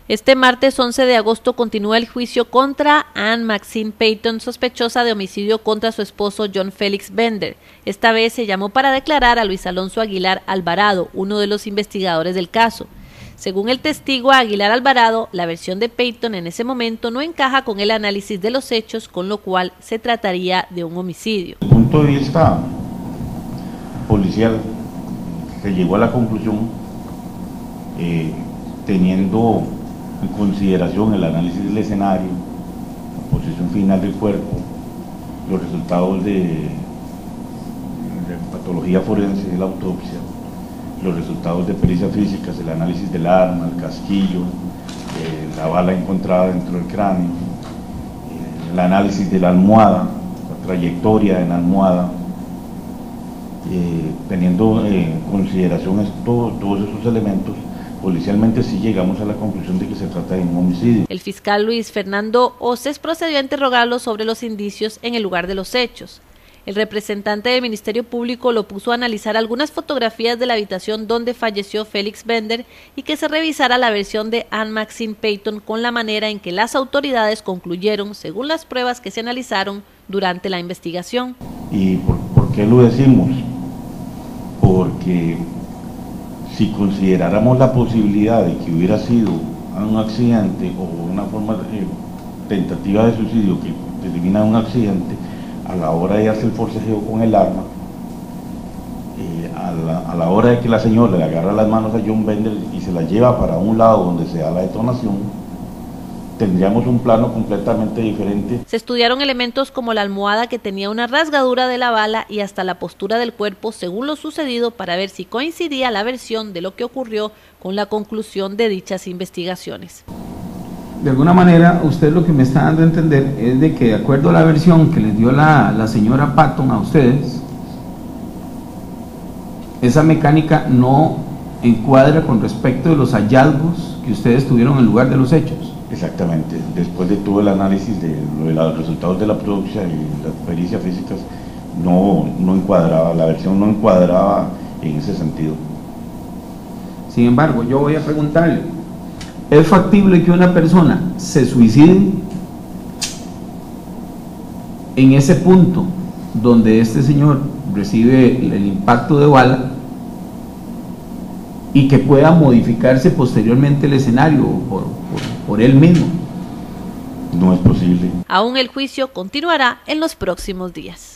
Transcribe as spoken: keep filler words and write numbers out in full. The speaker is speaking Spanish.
Este martes once de agosto continúa el juicio contra Anne Maxine Payton, sospechosa de homicidio contra su esposo John Félix Bender. Esta vez se llamó para declarar a Luis Alonso Aguilar Alvarado, uno de los investigadores del caso. Según el testigo Aguilar Alvarado, la versión de Payton en ese momento no encaja con el análisis de los hechos, con lo cual se trataría de un homicidio. Desde el punto de vista policial, se llegó a la conclusión, eh, teniendo en consideración el análisis del escenario, la posición final del cuerpo, los resultados de, de patología forense de la autopsia, los resultados de pericias físicas, el análisis del arma, el casquillo, eh, la bala encontrada dentro del cráneo, eh, el análisis de la almohada, la trayectoria en la almohada, eh, teniendo en consideración esto, todos esos elementos, policialmente sí llegamos a la conclusión de que se trata de un homicidio. El fiscal Luis Fernando Oces procedió a interrogarlo sobre los indicios en el lugar de los hechos. El representante del Ministerio Público lo puso a analizar algunas fotografías de la habitación donde falleció Félix Bender y que se revisara la versión de Anne Maxine Payton con la manera en que las autoridades concluyeron según las pruebas que se analizaron durante la investigación. ¿Y por, por qué lo decimos? Porque si consideráramos la posibilidad de que hubiera sido un accidente o una forma de eh, tentativa de suicidio que determina un accidente, a la hora de hacer el forcejeo con el arma, eh, a, la, a la hora de que la señora le agarra las manos a John Bender y se la lleva para un lado donde se da la detonación, tendríamos un plano completamente diferente. Se estudiaron elementos como la almohada que tenía una rasgadura de la bala y hasta la postura del cuerpo según lo sucedido para ver si coincidía la versión de lo que ocurrió con la conclusión de dichas investigaciones. De alguna manera, usted lo que me está dando a entender es de que de acuerdo a la versión que les dio la, la señora Patton a ustedes, esa mecánica no encuadra con respecto de los hallazgos que ustedes tuvieron en el lugar de los hechos. Exactamente, después de todo el análisis de, de los resultados de la autopsia y las pericias físicas, no, no encuadraba, la versión no encuadraba en ese sentido. Sin embargo, yo voy a preguntarle, ¿es factible que una persona se suicide en ese punto donde este señor recibe el impacto de bala y que pueda modificarse posteriormente el escenario por, por, por él mismo? No es posible. Aún el juicio continuará en los próximos días.